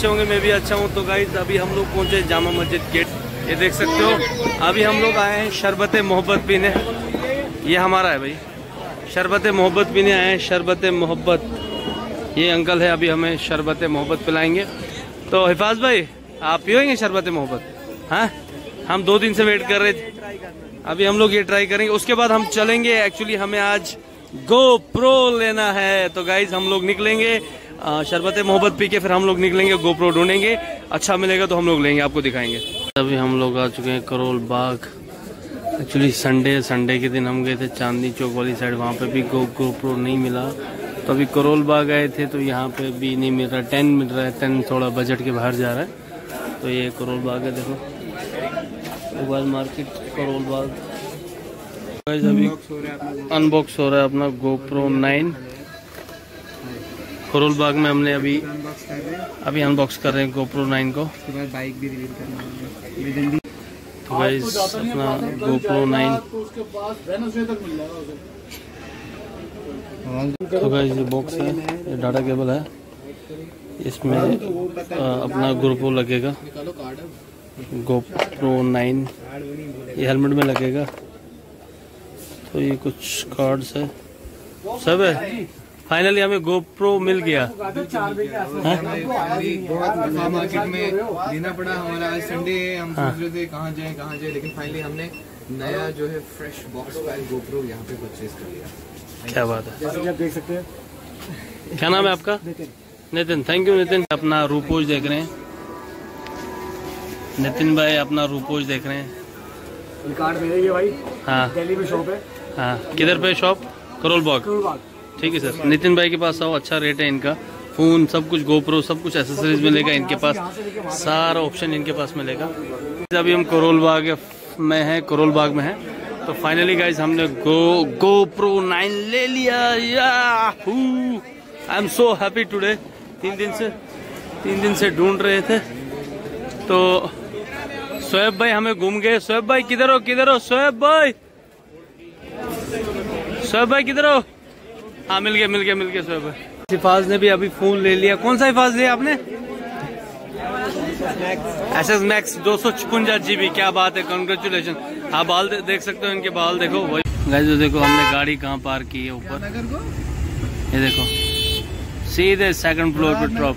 अच्छे होंगे, मैं भी अच्छा हूँ। तो गाइस अभी हम लोग पहुँचे जामा मस्जिद गेट, ये देख सकते हो। अभी हम लोग आए हैं शरबत मोहब्बत पीने, ये हमारा है भाई, शरबत मोहब्बत पीने आए हैं, शरबत मोहब्बत। ये अंकल है, अभी हमें शरबत मोहब्बत पिलाएंगे। तो हिफाज भाई आप पियोगे शरबत मोहब्बत? हाँ, हम 2 दिन से वेट कर रहे थे, अभी हम लोग ये ट्राई करेंगे, उसके बाद हम चलेंगे। एक्चुअली हमें आज GoPro लेना है, तो गाइज हम लोग निकलेंगे शरबत मोहब्बत पी के, फिर हम लोग निकलेंगे GoPro ढूंढेंगे, अच्छा मिलेगा तो हम लोग लेंगे, आपको दिखाएंगे। अभी हम लोग आ चुके हैं करोल बाग। एक्चुअली संडे के दिन हम गए थे चांदनी चौक वाली साइड, वहाँ पे भी GoPro नहीं मिला, तो अभी करोल बाग आए थे, तो यहाँ पे भी नहीं मिल रहा। 10 मिल रहा है, 10 थोड़ा बजट के बाहर जा रहा है। तो ये करोल बाग है, देखो मोबाइल मार्केट करोल बाग। अभी अनबॉक्स हो रहा है अपना GoPro 9 करोल बाग में। हमने अभी अनबॉक्स कर रहे हैं GoPro 9 को। बाइक भी रिवील करना है तो गाइस अपना GoPro 9। तो गाइस ये बॉक्स है, ये डाटा केबल है, इसमें अपना GoPro लगेगा, GoPro 9 ये हेलमेट में लगेगा। तो ये कुछ कार्ड्स है, सब है। फाइनली हमें GoPro मिल गया। मार्केट में लेना पड़ा, हमारा आज संडे है, हम सोच रहे थे कहाँ जाए, लेकिन फाइनली हमने नया जो है फ्रेश बॉक्स फाइल GoPro यहाँ पे परचेज कर लिया। क्या बात है, जैसे आप देख सकते हैं। क्या नाम है आपका? नितिन। Thank you Nitin. अपना रूपोज देख रहे हैं, नितिन भाई अपना रूपोज देख रहे हैं। ये कार्ड मेरे ही है भाई। हाँ दिल्ली में शॉप है। हाँ, किधर पे शॉप? करोल बाग। ठीक है सर, नितिन भाई के पास आओ, अच्छा रेट है इनका। फोन सब कुछ GoPro सब कुछ एसेसरीज मिलेगा इनके पास, सारा ऑप्शन इनके पास मिलेगा। अभी हम करोल बाग में हैं, करोल बाग में हैं। तो फाइनली गाइज हमने GoPro 9 ले लिया। I am so happy today. 3 दिन से ढूंढ रहे थे। तो शोएब भाई हमें घूम गए। शोएब भाई किधर हो शोएब भाई किधर हो? हाँ मिल गए शोएब भाई। हिफाज ने भी अभी फोन ले लिया। कौन सा हिफाज लिया आपने? SS Max 256 GB। क्या बात है, कंग्रेचुलेशन। हाँ बाल देख सकते हो, इनके बाल देखो। वही गाइस देखो हमने गाड़ी कहाँ पार्क की है, ऊपर ये देखो, सीधे 2nd फ्लोर पे ड्रॉप,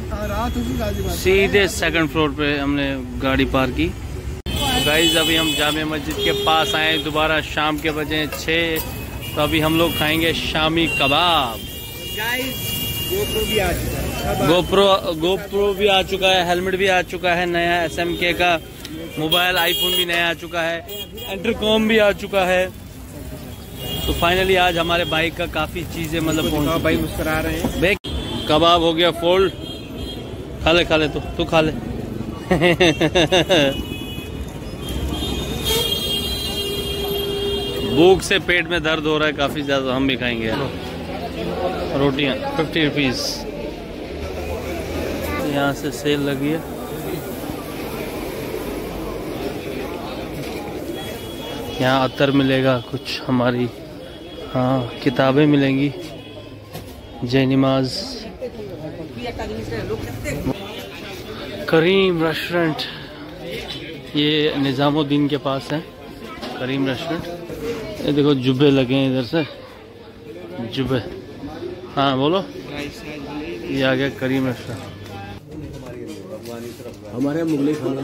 सीधे 2nd फ्लोर पे हमने गाड़ी पार्क की। गाइस अभी हम जामे मस्जिद के पास आए, दोबारा शाम के बजे 6। तो अभी हम लोग खाएंगे शामी कबाब। GoPro भी आ चुका है, GoPro भी आ चुका है, हेलमेट भी आ चुका है नया, SMK का मोबाइल, आईफोन भी नया आ चुका है, इंटरकॉम भी आ चुका है। तो फाइनली आज हमारे बाइक का काफी चीजें मतलब पहुंच। भाई मुस्कुरा रहे हैं। देख कबाब हो गया फोल्ड, खा ले तू खा ले। भूख से पेट में दर्द हो रहा है काफी ज्यादा, हम भी खाएंगे यार। रोटियां 50 रुपीज, यहाँ से सेल लगी है। यहाँ अत्तर मिलेगा कुछ हमारी, हाँ किताबें मिलेंगी, जय नमाज। करीम रेस्टोरेंट, ये निजामुद्दीन के पास है करीम रेस्टोरेंट। ये देखो जुब्बे लगे हैं इधर से, जुब्बे। हाँ बोलो। ये आ गया करीम रेस्टोरेंट। हमारे यहाँ मुगलई खाना,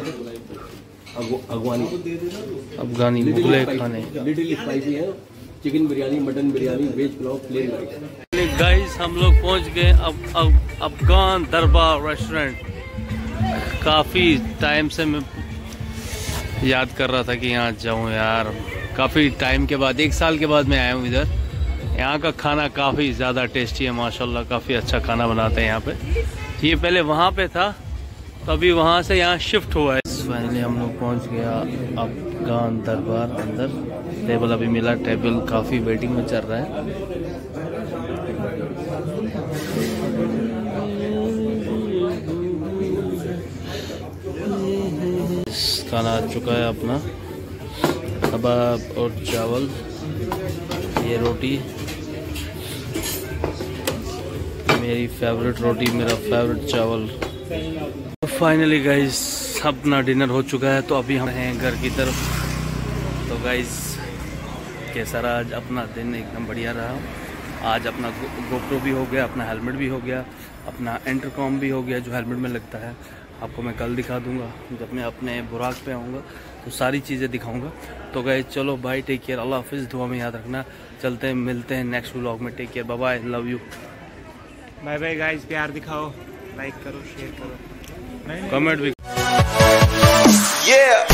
अफगानी मुगलई खाने, लिटिल स्पाइसी है, chicken biryani, mutton biryani, veg pulao, plain rice. Guys हम लोग पहुंच गए अफगान दरबार रेस्टोरेंट। काफ़ी टाइम से मैं याद कर रहा था कि यहाँ जाऊँ यार, काफ़ी टाइम के बाद, 1 साल के बाद मैं आया हूँ इधर। यहाँ का खाना काफ़ी ज़्यादा टेस्टी है माशाल्लाह, काफ़ी अच्छा खाना बनाते हैं यहाँ पे। ये पहले वहाँ पे था, तो अभी वहाँ से यहाँ शिफ्ट हुआ है। फाइनली हम लोग पहुँच गया अफगान दरबार अंदर। टेबल अभी मिला, टेबल काफ़ी वेटिंग में चल रहा है। खाना आ चुका है अपना, कबाब और चावल, ये रोटी मेरी फेवरेट रोटी, मेरा फेवरेट चावल। तो फाइनली गाइस अपना डिनर हो चुका है, तो अभी हम हैं घर की तरफ। तो गाइस कैसा रहा आज अपना दिन? एकदम बढ़िया रहा। आज अपना गोप्रो भी हो गया, अपना हेलमेट भी हो गया, अपना इंटरकॉम भी हो गया जो हेलमेट में लगता है। आपको मैं कल दिखा दूंगा जब मैं अपने बुराक पे आऊँगा, तो सारी चीज़ें दिखाऊंगा। तो गाइस चलो बाय, टेक केयर, अल्लाह हाफिज़, दुआ में याद रखना। चलते हैं, मिलते हैं नेक्स्ट व्लॉग में। Take care, bye bye, love you, bye bye guys. प्यार दिखाओ, लाइक करो, शेयर करो, कमेंट भी। Yeah.